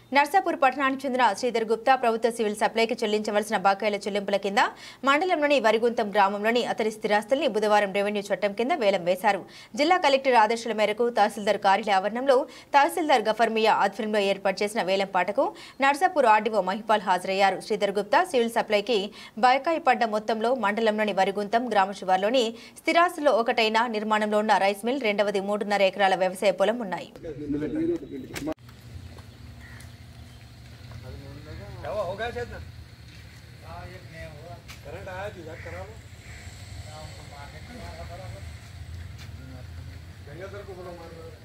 నర్సాపూర్ పట్టణానికి చెందిన శ్రీధర్ గుప్తా ప్రభుత్వ సివిల్ సప్లైకి చెల్లించవలసిన బకాయిల చెల్లింపుల కింద మండలంలోని వరిగుంతం గ్రామంలోని అతని స్థిరాస్తుల్ని బుధవారం రెవెన్యూ చట్టం కింద వేలం వేశారు. జిల్లా కలెక్టర్ ఆదేశాల మేరకు తహసీల్దార్ కార్యాలయ ఆవరణంలో తహసీల్దార్ గఫర్మియా ఆధ్వర్యంలో ఏర్పాటు చేసిన వేలం పాటకు నర్సాపూర్ ఆర్డీఓ మహిపాల్ హాజరయ్యారు. శ్రీధర్ గుప్తా సివిల్ సప్లైకి బకాయి పడ్డ మొత్తంలో మండలంలోని వరిగుంతం గ్రామ శివార్లోని స్థిరాస్తుల్లో ఒకటైన నిర్మాణంలో ఉన్న రైస్ మిల్, రెండవది 3.5 ఎకరాల వ్యవసాయ పొలం ఉన్నాయి. हो गया शायद ना करंट आया थी करा लो गंगाधर को बोलो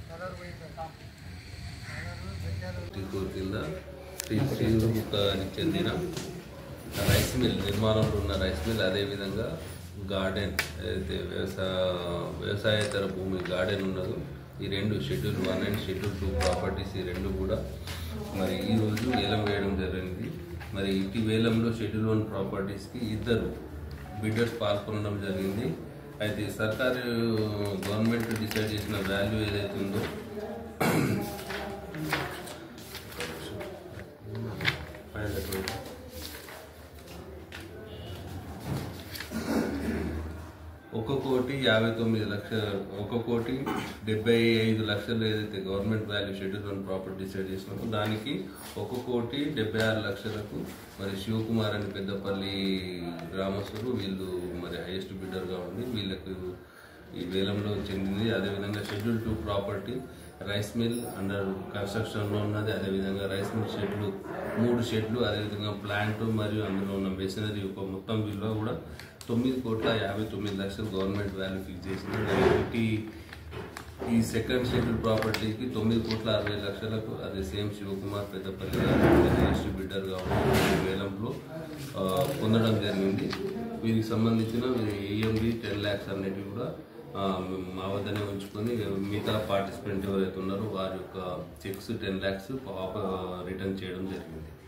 చెందిన రైస్ మిల్ నిర్మాణంలో ఉన్న రైస్ మిల్ అదేవిధంగా గార్డెన్ ఏదైతే వ్యవసాయేతర భూమి గార్డెన్ ఉన్నదో ఈ రెండు షెడ్యూల్ 1 అండ్ షెడ్యూల్ 2 ప్రాపర్టీస్ ఈ రెండు కూడా మరి ఈరోజు వేలం వేయడం జరిగింది. మరి ఇటు వేలంలో షెడ్యూల్ 1 ప్రాపర్టీస్కి 2 బిడ్డర్స్ పాల్గొనడం జరిగింది. అయితే సర్కారు గవర్నమెంట్ డిసైడ్ చేసిన వాల్యూ ఏదైతే ఉందో $1,59,75,00,000 ఏదైతే government value schedule 1 property decide చేసినామో దానికి $1,76,00,000 మరి శివకుమార్ అని పెద్దపల్లి గ్రామస్తులు వీళ్ళు మరి హైయెస్ట్ బిడ్డర్గా ఉంది. వీళ్ళకు ఈ వేలంలో చెందింది. అదేవిధంగా schedule 2 property rice mill under కన్స్ట్రక్షన్లో ఉన్నది. అదేవిధంగా రైస్ మిల్ షెడ్లు 3 షెడ్లు, అదేవిధంగా ప్లాంట్ మరియు అందులో ఉన్న మెషినరీ మొత్తం విలువ కూడా $9,59,00,000 గవర్నమెంట్ వాల్యూ ఫిక్స్ చేసింది. ఈ సెకండ్ షెడ్యూల్ ప్రాపర్టీకి $9,60,00,000 అదే సేమ్ శివకుమార్ పెద్దపల్లి హైయెస్ట్ బిడ్డర్గా ఉన్న వేలంలో పొందడం జరిగింది. వీరికి సంబంధించిన ఈఎండి 10 lakhs అన్నిటి కూడా మా వద్దనే ఉంచుకొని మిగతా పార్టిసిపెంట్ ఎవరైతే ఉన్నారో వారి యొక్క చెక్స్ 10 lakhs రిటర్న్ చేయడం జరిగింది.